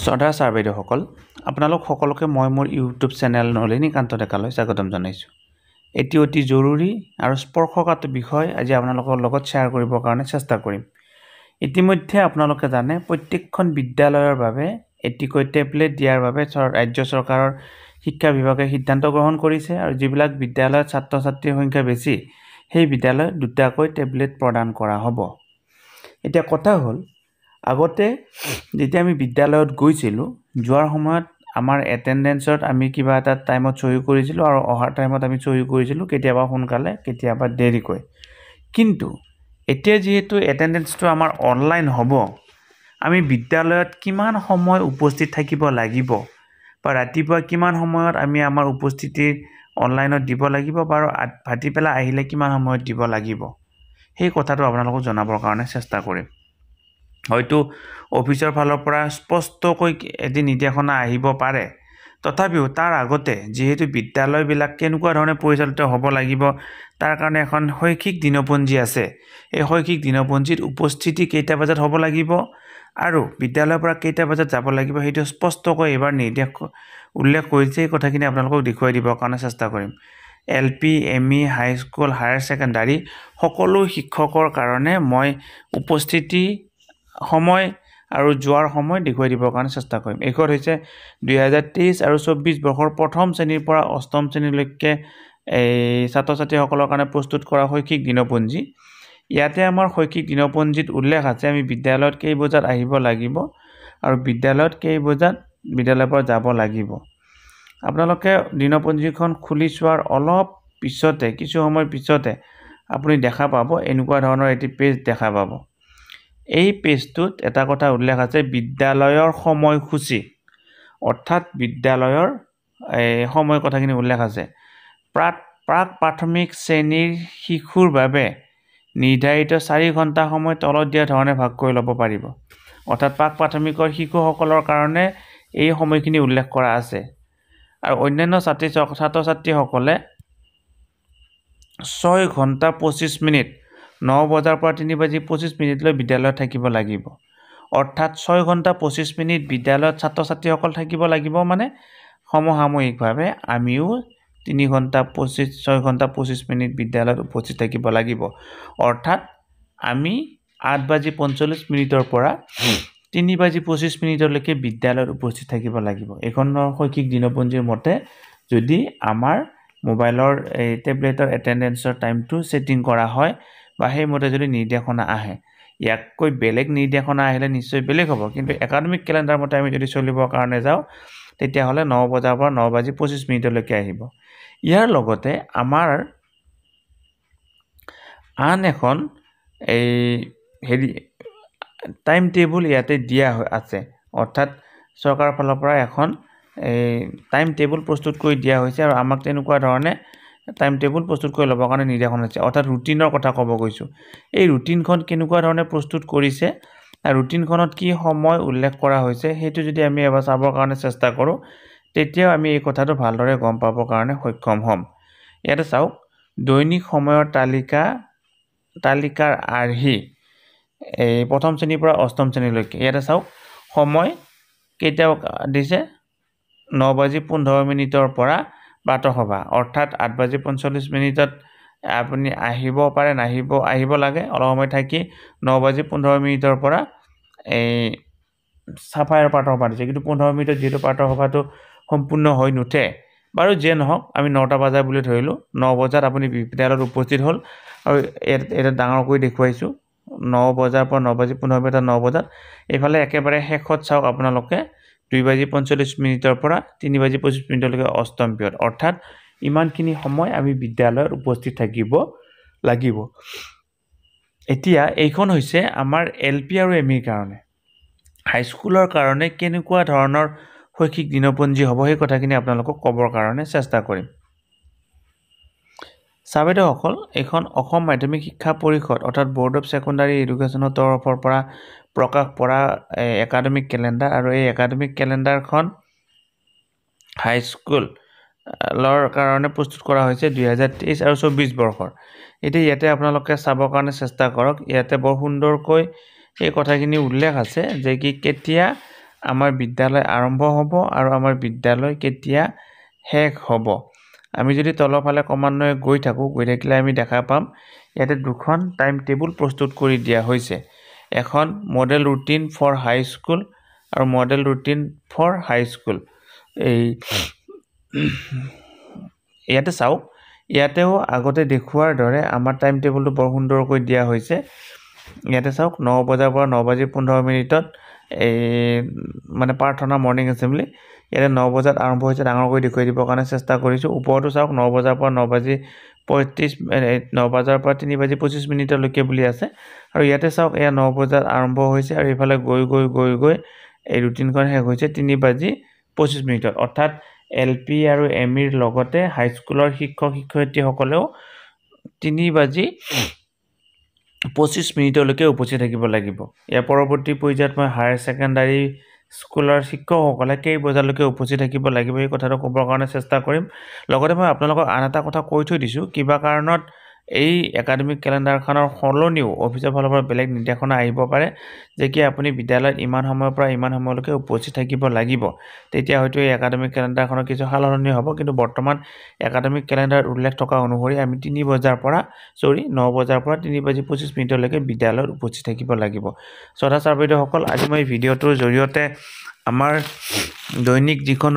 শ্ৰদ্ধা sir বাইদেউসকল, আপোনালোক সকলোকে মই মোৰ ইউটিউব চেনেল নলিনী কান্ত ডেকালৈ স্বাগতম জনাইছোঁ। এটি অতি জৰুৰী আৰু স্পৰ্শকাতৰ বিষয় আজি আপোনালোকৰ লগত শ্বেয়াৰ কৰিবৰ কাৰণে চেষ্টা কৰিম। ইতিমধ্যে আপোনালোকে জানে প্ৰত্যেকখন বিদ্যালয়ৰ বাবে এটিকৈ টেবলেট দিয়াৰ বাবে ৰাজ্য চৰকাৰৰ শিক্ষা বিভাগে সিদ্ধান্ত গ্ৰহণ কৰিছে আৰু যিবিলাক বিদ্যালয়ত ছাত্ৰ-ছাত্ৰীৰ সংখ্যা বেছি সেই বিদ্যালয়ত দুটাকৈ টেবলেট প্ৰদান কৰা হ'ব। এতিয়া কথা হ'ল আগতে যেতিয়া আমি বিদ্যালয়ত গৈছিলোঁ যোৱাৰ সময়ত আমাৰ এটেন্ডেন্সত আমি কিবা এটা টাইমত চহী কৰিছিলোঁ আৰু অহাৰ টাইমত আমি চহী কৰিছিলোঁ কেতিয়াবা সোনকালে কেতিয়াবা দেৰিকৈ। কিন্তু এতিয়া যিহেতু এটেন্ডেন্সটো আমাৰ অনলাইন হ'ব, আমি বিদ্যালয়ত কিমান সময় উপস্থিত থাকিব লাগিব বা ৰাতিপুৱা কিমান সময়ত আমি আমাৰ উপস্থিতি অনলাইনত দিব লাগিব বা ভাটি পেলা আহিলে কিমান সময়ত দিব লাগিব সেই কথাটো আপোনালোকক জনাবৰ কাৰণে চেষ্টা কৰিম। হয়তো অফিচৰ ফালৰ পৰা স্পষ্টকৈ এটি নিৰ্দেশনা আহিব পাৰে, তথাপিও তাৰ আগতে যিহেতু বিদ্যালয়বিলাক কেনেকুৱা ধৰণে পৰিচালিত হ'ব লাগিব তাৰ কাৰণে এখন শৈক্ষিক দিনপঞ্জী আছে। এই শৈক্ষিক দিনপঞ্জীত উপস্থিতি কেইটা বজাত হ'ব লাগিব আৰু বিদ্যালয়ৰ পৰা কেইটা বজাত যাব লাগিব সেইটো স্পষ্টকৈ এবাৰ নিৰ্দেশ উল্লেখ কৰিছে। এই কথাখিনি আপোনালোকক দেখুৱাই দিবৰ কাৰণে চেষ্টা কৰিম। LP, ME, high school, higher secondary সকলো শিক্ষকৰ কাৰণে মই উপস্থিতি সময় আৰু যোৱাৰ সময় দেখুৱাই দিবৰ কাৰণে চেষ্টা কৰিম। এইখন হৈছে 2023 আৰু 24 বৰ্ষৰ প্ৰথম শ্ৰেণীৰ পৰা অষ্টম শ্ৰেণীলৈকে ছাত্ৰ-ছাত্ৰীসকলৰ কাৰণে প্ৰস্তুত কৰা শৈক্ষিক দিনপঞ্জী। ইয়াতে আমাৰ শৈক্ষিক দিনপঞ্জীত উল্লেখ আছে আমি বিদ্যালয়ত কেই বজাত আহিব লাগিব আৰু বিদ্যালয়ত কেই বজাত বিদ্যালয়ৰ পৰা যাব লাগিব। আপোনালোকে দিনপঞ্জীখন খুলি চোৱাৰ অলপ পিছতে কিছু সময়ৰ পিছতে আপুনি দেখা পাব এনেকুৱা ধৰণৰ এটি পেজ দেখা পাব। এই পেজটোত এটা কথা উল্লেখ আছে বিদ্যালয়ৰ সময়সূচী, অৰ্থাৎ বিদ্যালয়ৰ সময় কথাখিনি উল্লেখ আছে। প্ৰাক প্ৰাথমিক শ্ৰেণীৰ শিশুৰ বাবে নিৰ্ধাৰিত 4 ঘণ্টা সময় তলত দিয়া ধৰণে ভাগ কৰি ল'ব পাৰিব। অৰ্থাৎ প্ৰাক প্ৰাথমিকৰ শিশুসকলৰ কাৰণে এই সময়খিনি উল্লেখ কৰা আছে আৰু অন্যান্য ছাত্ৰ-ছাত্ৰীসকলে 6 ঘণ্টা 25 মিনিট 9 বজাৰ পৰা 3:25 মিনিটলৈ বিদ্যালয়ত থাকিব লাগিব। অৰ্থাৎ 6 ঘণ্টা 25 মিনিট বিদ্যালয়ত ছাত্ৰ-ছাত্ৰীসকল থাকিব লাগিব, মানে সমসাময়িকভাৱে আমিও 6 ঘণ্টা 25 মিনিট বিদ্যালয়ত উপস্থিত থাকিব লাগিব। অৰ্থাৎ আমি 8:45 মিনিটৰ পৰা 3:25 মিনিটলৈকে বিদ্যালয়ত উপস্থিত থাকিব লাগিব। এইখনৰ শৈক্ষিক দিনপঞ্জীৰ মতে যদি আমাৰ মোবাইলৰ এই টেবলেটৰ এটেন্ডেন্সৰ টাইমটো ছেটিং কৰা হয় বা সেইমতে যদি নিৰ্দেশনা আহে, ইয়াতকৈ বেলেগ নিৰ্দেশনা আহিলে নিশ্চয় বেলেগ হ'ব। কিন্তু একাডেমিক কেলেণ্ডাৰ মতে আমি যদি চলিবৰ কাৰণে যাওঁ তেতিয়াহ'লে 9 বজাৰ পৰা 9:25 মিনিটলৈকে আহিব। ইয়াৰ লগতে আমাৰ আন এখন টাইম টেবুল ইয়াতে দিয়া আছে, অৰ্থাৎ চৰকাৰৰ ফালৰ পৰা এখন টাইম টেবুল প্ৰস্তুত কৰি দিয়া হৈছে আৰু আমাক তেনেকুৱা ধৰণে টাইম টেবুল প্ৰস্তুত কৰি ল'বৰ কাৰণে নিৰ্দেশনা আছে। অৰ্থাৎ ৰুটিনৰ কথা ক'ব গৈছোঁ। এই ৰুটিনখন কেনেকুৱা ধৰণে প্ৰস্তুত কৰিছে আৰু ৰুটিনখনত কি সময় উল্লেখ কৰা হৈছে সেইটো যদি আমি এবাৰ চাবৰ কাৰণে চেষ্টা কৰোঁ তেতিয়াও আমি এই কথাটো ভালদৰে গম পাবৰ কাৰণে সক্ষম হ'ম। ইয়াতে চাওক দৈনিক সময়ৰ তালিকাৰ আৰ্হি প্ৰথম শ্ৰেণীৰ পৰা অষ্টম শ্ৰেণীলৈকে। ইয়াতে চাওক সময় কেইটা দিছে 9:15 মিনিটৰ পৰা প্ৰাতঃসভা, অৰ্থাৎ 8:45 মিনিটত আপুনি আহিব পাৰে আহিব লাগে, অলপ সময় থাকি 9:15 মিনিটৰ পৰা চাফাইৰ প্ৰাতঃসভা দিছে। কিন্তু 15 মিনিটত যিহেতু প্ৰাতঃসভাটো সম্পূৰ্ণ হৈ নুঠে, বাৰু যিয়ে নহওক আমি 9টা বজা বুলি ধৰিলোঁ। 9 বজাত আপুনি বিদ্যালয়ত উপস্থিত হ'ল আৰু এটা ডাঙৰকৈ দেখুৱাইছোঁ 9 বজাৰ পৰা 9:15 মিনিট 9 বজাত। এইফালে একেবাৰে শেষত চাওক আপোনালোকে 2:45 মিনিটৰ পৰা 3:25 মিনিটলৈকে অষ্টম পিৰিয়ড, অৰ্থাৎ ইমানখিনি সময় আমি বিদ্যালয়ত উপস্থিত থাকিব লাগিব। এতিয়া এইখন হৈছে আমাৰ LP আৰু ME কাৰণে। হাইস্কুলৰ কাৰণে কেনেকুৱা ধৰণৰ শৈক্ষিক দিনপঞ্জী হ'ব সেই কথাখিনি আপোনালোকক ক'বৰ কাৰণে চেষ্টা কৰিম। ছাৰ বাইদেউসকল, এইখন অসম মাধ্যমিক শিক্ষা পৰিষদ অৰ্থাৎ ব'ৰ্ড অফ ছেকেণ্ডাৰী এডুকেশ্যনৰ তৰফৰ পৰা প্ৰকাশ কৰা একাডেমিক কেলেণ্ডাৰ আৰু এই একাডেমিক কেলেণ্ডাৰখন হাইস্কুলৰ কাৰণে প্ৰস্তুত কৰা হৈছে 2023 আৰু 24 বৰ্ষৰ। এতিয়া ইয়াতে আপোনালোকে চাবৰ কাৰণে চেষ্টা কৰক। ইয়াতে বৰ সুন্দৰকৈ এই কথাখিনি উল্লেখ আছে যে কেতিয়া আমাৰ বিদ্যালয় আৰম্ভ হ'ব আৰু আমাৰ বিদ্যালয় কেতিয়া শেষ হ'ব আমি যদি তলফালে ক্ৰমান্বয়ে গৈ থাকিলে আমি দেখা পাম ইয়াতে দুখন টাইম টেবুল প্ৰস্তুত কৰি দিয়া হৈছে এখন model routine for high school আৰু model routine for high school এই ইয়াতে চাওক ইয়াতেও আগতে দেখুৱাৰ দৰে আমাৰ টাইম টেবুলটো বৰ সুন্দৰকৈ দিয়া হৈছে ইয়াতে চাওক 9 বজাৰ পৰা 9:15 এই মানে প্ৰাৰ্থনা মৰ্নিং এছেম্বলি ইয়াতে 9 বজাত আৰম্ভ হৈছে ডাঙৰকৈ দেখুৱাই দিবৰ কাৰণে চেষ্টা কৰিছো ওপৰতো চাওক 9 বজাৰ পৰা 9:35 9 বজাৰ পৰা 3:25 লৈকে বুলি আছে আৰু ইয়াতে চাওক এয়া 9 বজাত আৰম্ভ হৈছে আৰু ইফালে গৈ এই ৰুটিনখন শেষ হৈছে 3:25 অৰ্থাৎ এলপি আৰু এমিৰ লগতে হাই স্কুলৰ শিক্ষক শিক্ষয়িত্ৰীসকলেও 3:25 লৈকে উপস্থিত থাকিব লাগিব ইয়াৰ পৰৱৰ্তী পৰ্যায়ত মই হায়াৰ সেকেন্ডাৰী স্কুলৰ শিক্ষকসকলে কেই বজালৈকে উপস্থিত থাকিব লাগিব এই কথাটো ক'বৰ কাৰণে চেষ্টা কৰিম লগতে মই আপোনালোকক আন এটা কথা কৈ থৈ দিছো কিবা কাৰণত এই একাডেমিক ক্যালেন্ডাৰখনৰ সলনিও অফিচৰ ফালৰ পৰা বেলেগ নিৰ্দেশনা আহিব পাৰে যে কি আপুনি বিদ্যালয়ত ইমান সময়ৰ পৰা ইমান সময়লৈকে উপস্থিত থাকিব লাগিব তেতিয়া হয়তো এই একাডেমিক ক্যালেন্ডাৰখনৰ কিছু সলনি হ'ব কিন্তু বৰ্তমান একাডেমিক ক্যালেন্ডাৰত উল্লেখ থকা অনুসৰি আমি 9 বজাৰ পৰা 3:25 লৈকে বিদ্যালয়ত উপস্থিত থাকিব লাগিব শ্ৰদ্ধা ছাৰ বাইদেউসকল আজি মই ভিডিঅ'টোৰ জৰিয়তে আমাৰ দৈনিক যিখন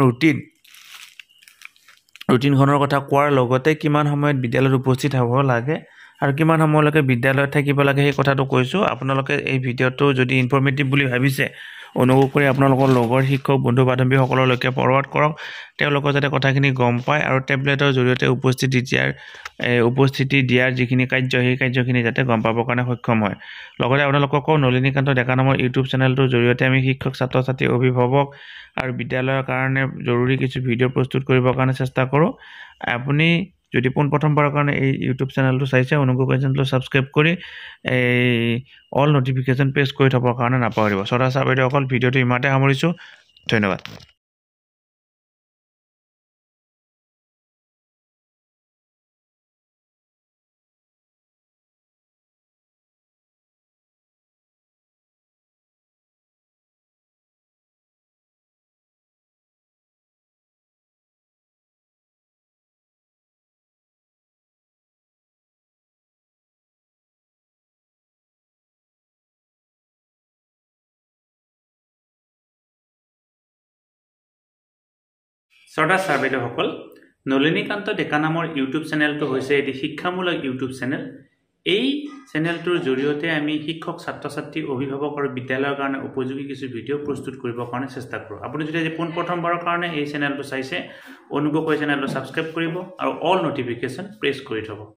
ৰুটিনখনৰ কথা কোৱাৰ লগতে কিমান সময়ত বিদ্যালয়ত উপস্থিত হ'ব লাগে আৰু কিমান সময়লৈকে বিদ্যালয়ত থাকিব লাগে সেই কথাটো কৈছো আপোনালোকে এই ভিডিঅ'টো যদি ইনফৰমেটিভ বুলি ভাবিছে অনুগ্ৰহ কৰি আপোনালোকৰ লগৰ শিক্ষক বন্ধু বান্ধৱীসকললৈকে ফৰৱাৰ্ড কৰক তেওঁলোকে যাতে কথাখিনি গম পায় আৰু টেবলেটৰ জৰিয়তে উপস্থিতি দিয়াৰ যিখিনি কাৰ্য সেই কাৰ্যখিনি যাতে গম পাবৰ কাৰণে সক্ষম হয় লগতে আপোনালোকক নলিনী কান্ত ডেকা নামৰ ইউটিউব চেনেলটোৰ জৰিয়তে আমি শিক্ষক ছাত্ৰ ছাত্ৰী অভিভাৱক আৰু বিদ্যালয়ৰ কাৰণে জৰুৰী কিছু ভিডিঅ' প্ৰস্তুত কৰিবৰ কাৰণে চেষ্টা কৰো আপুনি যদি প্ৰথমবাৰৰ কাৰণে এই ইউটিউব চেনেলটো চাইছে অনুগ্ৰহ কৰি চেনেলটো সাবস্ক্ৰাইব কৰি এই অল নটিফিকেশন প্ৰেছ কৰি থবৰ কাৰণে নাপাহৰিব শ্ৰদ্ধা ছাৰ বাইদেউসকল ভিডিঅ'টো ইমানতে সামৰিছো ধন্যবাদ শ্ৰদ্ধা ছাৰ বাইদেউসকল নলিনী কান্ত ডেকা নামৰ ইউটিউব চেনেলটো হৈছে এটি শিক্ষামূলক ইউটিউব চেনেল এই চেনেলটোৰ জৰিয়তে আমি শিক্ষক ছাত্ৰ ছাত্ৰী অভিভাৱক আৰু বিদ্যালয়ৰ কাৰণে উপযোগী কিছু ভিডিঅ' প্ৰস্তুত কৰিবৰ কাৰণে চেষ্টা কৰোঁ আপুনি যদি আজি প্ৰথমবাৰৰ কাৰণে এই চেনেলটো চাইছে অনুগ্ৰহ কৰি চেনেলটো সাবস্ক্ৰাইব কৰিব আৰু অল নটিফিকেশন প্ৰেছ কৰি থব